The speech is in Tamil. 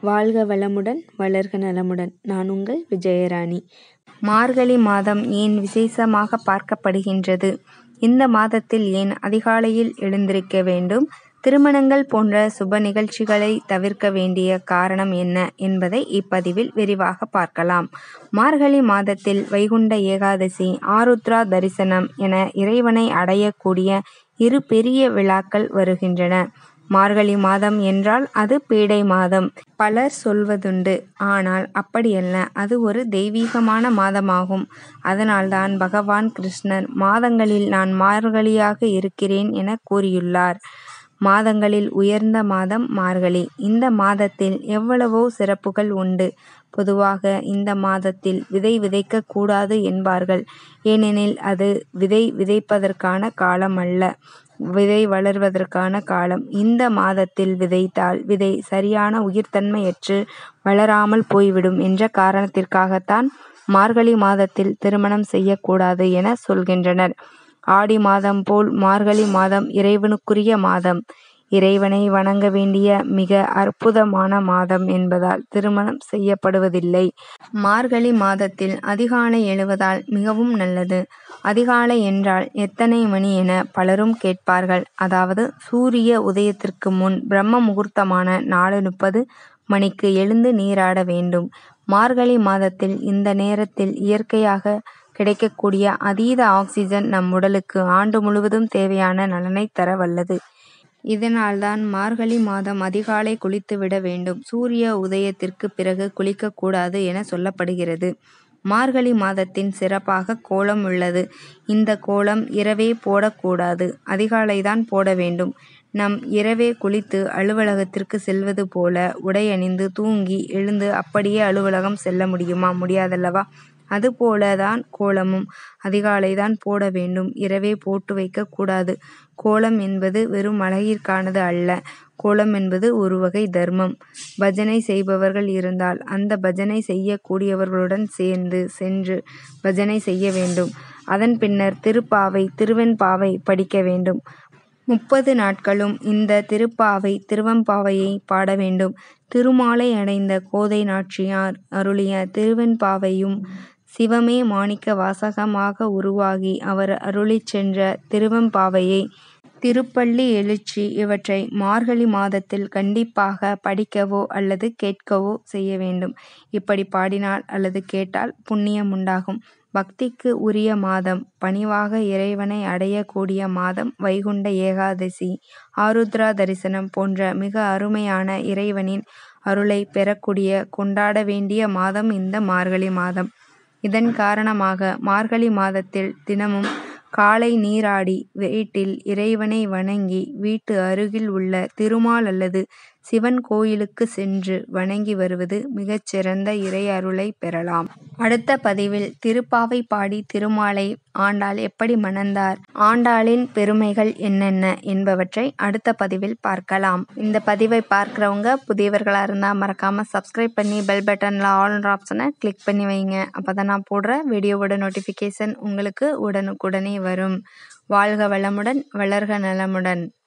வாழ்க வளமுடன் வளர்க நலமுடன். நான் உங்கள் விஜயராணி. மார்கழி மாதம் ஏன் விசேஷமாக பார்க்கப்படுகின்றது? இந்த மாதத்தில் ஏன் அதிகாலையில் எழுந்திருக்க வேண்டும்? திருமணங்கள் போன்ற சுப நிகழ்ச்சிகளை தவிர்க்க வேண்டிய காரணம் என்ன என்பதை இப்பதிவில் விரிவாக பார்க்கலாம். மார்கழி மாதத்தில் வைகுண்ட ஏகாதசி, ஆருத்ரா தரிசனம் என இறைவனை அடையக்கூடிய இரு பெரிய விழாக்கள் வருகின்றன. மார்கழி மாதம் என்றால் அது பீடை மாதம் பலர் சொல்வதுண்டு. ஆனால் அப்படியல்ல, அது ஒரு தெய்வீகமான மாதமாகும். அதனால்தான் பகவான் கிருஷ்ணர் மாதங்களில் நான் மார்கழியாக இருக்கிறேன் என கூறியுள்ளார். மாதங்களில் உயர்ந்த மாதம் மார்கழி. இந்த மாதத்தில் எவ்வளவோ சிறப்புகள் உண்டு. பொதுவாக இந்த மாதத்தில் விதை விதைக்க கூடாது என்பார்கள். ஏனெனில் அது விதை விதைப்பதற்கான காலம் அல்ல, விதை வளர்வதற்கான காலம். இந்த மாதத்தில் விதைத்தால் விதை சரியான உயிர்த்தன்மையற்று வளராமல் போய்விடும் என்ற காரணத்திற்காகத்தான் மார்கழி மாதத்தில் திருமணம் செய்யக்கூடாது என சொல்கின்றனர். ஆடி மாதம் போல் மார்கழி மாதம் இறைவனுக்குரிய மாதம். இறைவனை வணங்க வேண்டிய மிக அற்புதமான மாதம் என்பதால் திருமணம் செய்யப்படுவதில்லை. மார்கழி மாதத்தில் அதிகாலை எழுவதால் மிகவும் நல்லது. அதிகாலை என்றால் எத்தனை மணி என பலரும் கேட்பார்கள். அதாவது சூரிய உதயத்திற்கு முன் பிரம்ம முகூர்த்தமான 4:30 மணிக்கு எழுந்து நீராட வேண்டும். மார்கழி மாதத்தில் இந்த நேரத்தில் இயற்கையாக கிடைக்கக்கூடிய அதீத ஆக்சிஜன் நம் உடலுக்கு ஆண்டு முழுவதும் தேவையான நலனை தர வல்லது. இதனால்தான் மார்கழி மாதம் அதிகாலை குளித்துவிட வேண்டும். சூரிய உதயத்திற்கு பிறகு குளிக்கக்கூடாது என சொல்லப்படுகிறது. மார்கழி மாதத்தின் சிறப்பாக கோலம் உள்ளது. இந்த கோலம் இரவே போடக்கூடாது, அதிகாலைதான் போட வேண்டும். நம் இரவே குளித்து அலுவலகத்திற்கு செல்வது போல உடை அணிந்து தூங்கி எழுந்து அப்படியே அலுவலகம் செல்ல முடியுமா? முடியாதல்லவா? அதுபோல தான் கோலமும் அதிகாலைதான் போட வேண்டும், இரவே போட்டு வைக்க கூடாது. கோலம் என்பது வெறும் அழகிற்கானது அல்ல. கோலம் என்பது ஒரு வகை தர்மம். பஜனை செய்பவர்கள் இருந்தால் அந்த பஜனை செய்யக்கூடியவர்களுடன் சேர்ந்து சென்று பஜனை செய்ய வேண்டும். அதன் பின்னர் திருப்பாவை, திருவெண்பாவை படிக்க வேண்டும். 30 நாட்களும் இந்த திருப்பாவை, திருவெம்பாவையை பாட வேண்டும். திருமாலை அடைந்த கோதை நாச்சியார் அருளிய திருவெண்பாவையும் சிவமே மாணிக்க வாசகமாக உருவாகி அவர் அருளிச் சென்ற திருவெம்பாவையை, திருப்பள்ளி எழுச்சி இவற்றை மார்கழி மாதத்தில் கண்டிப்பாக படிக்கவோ அல்லது கேட்கவோ செய்ய வேண்டும். இப்படி பாடினால் அல்லது கேட்டால் புண்ணியம் உண்டாகும். பக்திக்கு உரிய மாதம், பணிவாக இறைவனை அடையக்கூடிய மாதம் வைகுண்ட ஏகாதசி, ஆருத்ரா தரிசனம் போன்ற மிக அருமையான இறைவனின் அருளை பெறக்கூடிய, கொண்டாட வேண்டிய மாதம் இந்த மார்கழி மாதம். இதன் காரணமாக மார்கழி மாதத்தில் தினமும் காலை நீராடி வீட்டில் இறைவனை வணங்கி வீட்டு அருகில் உள்ள திருமால் அல்லது சிவன் கோயிலுக்கு சென்று வணங்கி வருவது மிகச்சிறந்த இறை அருளை பெறலாம். அடுத்த பதிவில் திருப்பாவை பாடி திருமாலை ஆண்டாள் எப்படி மணந்தார், ஆண்டாளின் பெருமைகள் என்னென்ன என்பவற்றை அடுத்த பதிவில் பார்க்கலாம். இந்த பதிவை பார்க்குறவங்க புதியவர்களாக இருந்தால் மறக்காமல் சப்ஸ்கிரைப் பண்ணி பெல் பட்டனில் ஆல்ன்ற ஆப்ஷனை கிளிக் பண்ணி வைங்க. அப்போ தான் நான் போடுற வீடியோவோட நோட்டிஃபிகேஷன் உங்களுக்கு உடனுக்குடனே வரும். வாழ்க வளமுடன் வளர்க நலமுடன்.